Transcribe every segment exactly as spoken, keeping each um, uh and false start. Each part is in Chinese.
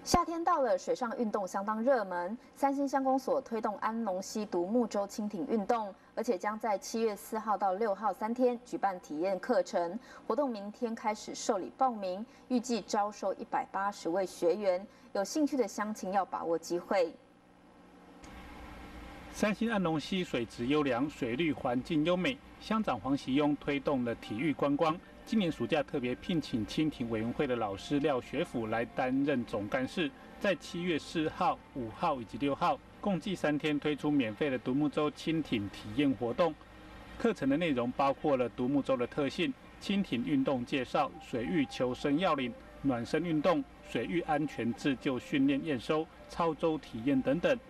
夏天到了，水上运动相当热门。三星乡公所推动安农溪独木舟轻艇运动，而且将在七月四号到六号三天举办体验课程。活动明天开始受理报名，预计招收一百八十位学员。有兴趣的乡亲要把握机会。 三星安农溪水质优良，水绿环境优美。乡长黄喜庸推动了体育观光。今年暑假特别聘请蜻蜓委员会的老师廖学府来担任总干事，在七月四号、五号以及六号，共计三天推出免费的独木舟轻艇体验活动。课程的内容包括了独木舟的特性、轻艇运动介绍、水域求生要领、暖身运动、水域安全自救训练验收、操舟体验等等。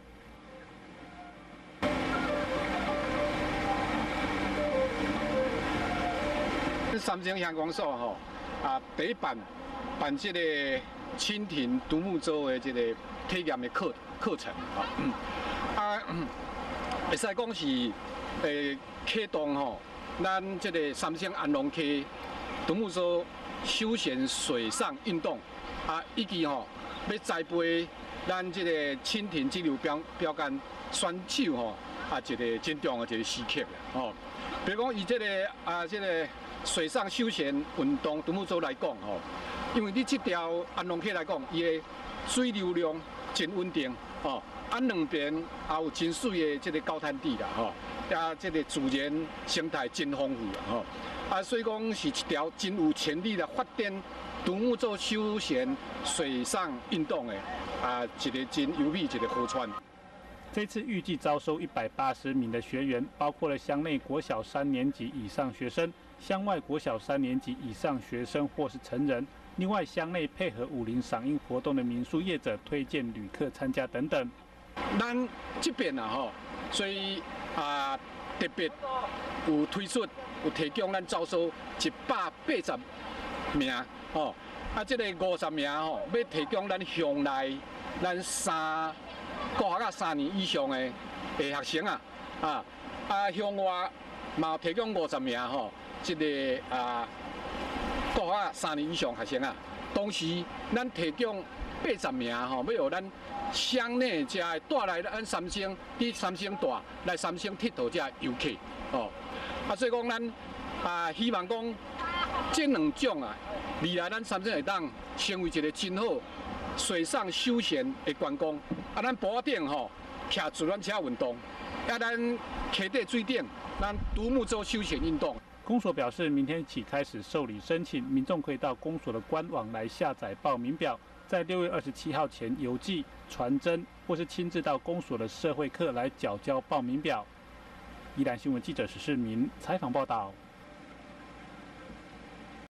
三星乡公所吼啊，第一办办这个轻艇独木舟的这个体验的课课程吼、嗯，啊，会使讲是诶启动吼，咱这个三星安农溪独木舟休闲水上运动啊，以及吼要栽培咱这个轻艇这流标标杆选手吼啊，一个真重要的一个时刻吼。比如讲，以这个啊，这个。水上休闲运动独木舟来讲吼，因为你这条安农溪来讲，伊的水流量真稳定吼，啊两边也有真水的这个高滩地啦吼，啊这个自然生态真丰富啦吼，啊所以讲是一条真有潜力的发展独木舟休闲水上运动的啊一个真优美一个河川。 这次预计招收一百八十名的学员，包括了乡内国小三年级以上学生、乡外国小三年级以上学生或是成人。另外，乡内配合武林赏樱活动的民宿业者推荐旅客参加等等。 咱这边啊吼，所以啊特别有推出有提供咱招收一百八十名吼，啊这个五十名吼要提供咱乡内咱三。高学啊三年以上的的学生啊，啊啊乡外嘛提供五十名吼，这个啊高学啊三年以上学生啊，同时咱提供八十名吼，要由咱乡内遮带来咱三星伫三星大来三星佚佗遮游客哦，啊所以讲咱啊希望讲这两种啊，未来咱三星会当成为一个真好。水上休闲的观光，啊，咱坡顶吼骑自转车运动，啊，咱溪底水顶，咱独木舟休闲运动。 公所表示，明天起开始受理申请，民众可以到公所的官网来下载报名表，在六月二十七号前邮寄、传真或是亲自到公所的社会课来缴交报名表。宜兰新闻记者史世民采访报道。